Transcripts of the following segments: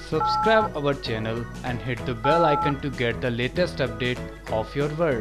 Subscribe our channel and hit the bell icon to get the latest update of your world.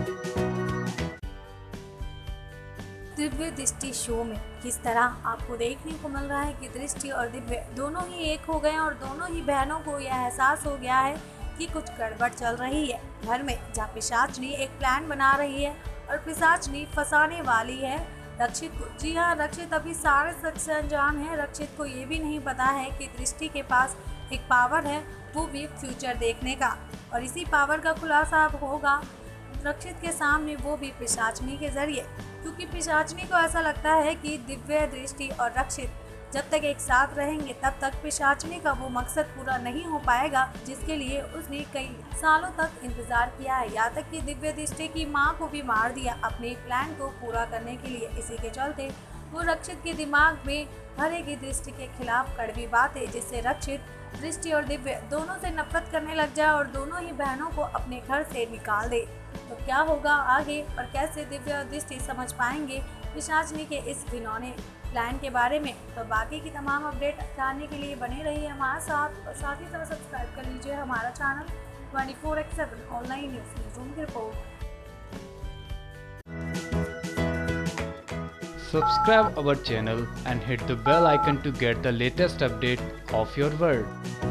Divya दृष्टि show में किस तरह आपको देखने को मिल रहा है कि दृष्टि और दिव्य दोनों ही एक हो गए और दोनों ही बहनों को यह एहसास हो गया है कि कुछ गड़बड़ चल रही है घर में, जहाँ पिशाचनी एक प्लान बना रही है और पिशाचनी फंसाने वाली है रक्षित को। जी हाँ, रक्षित अभी सारे सच से अनजान है। रक्षित को ये भी नहीं पता है कि दृष्टि के पास एक पावर है, वो भी फ्यूचर देखने का, और इसी पावर का खुलासा अब होगा रक्षित के सामने, वो भी पिशाचनी के जरिए। क्योंकि पिशाचनी को ऐसा लगता है कि दिव्य, दृष्टि और रक्षित जब तक एक साथ रहेंगे तब तक पिशाचनी का वो मकसद पूरा नहीं हो पाएगा जिसके लिए उसने कई सालों तक इंतजार किया है। यहाँ तक कि दिव्य दृष्टि की माँ को भी मार दिया अपने प्लान को पूरा करने के लिए। इसी के चलते वो रक्षित के दिमाग में भरेगी दृष्टि के खिलाफ कड़वी बातें, जिससे रक्षित दृष्टि और दिव्य दोनों से नफरत करने लग जाए और दोनों ही बहनों को अपने घर से निकाल दे। तो क्या होगा आगे और कैसे दिव्य और दृष्टि समझ पाएंगे पिशाचनी के इस घिनौने प्लान के बारे में? तो बाकी की तमाम अपडेट जानने के लिए बने रहिए हमारे साथ और साथ ही साथ सब्सक्राइब कर लीजिए हमारा channel 24x7 online news room की रिपोर्ट। Subscribe our channel and hit the bell icon to get the latest update of your world.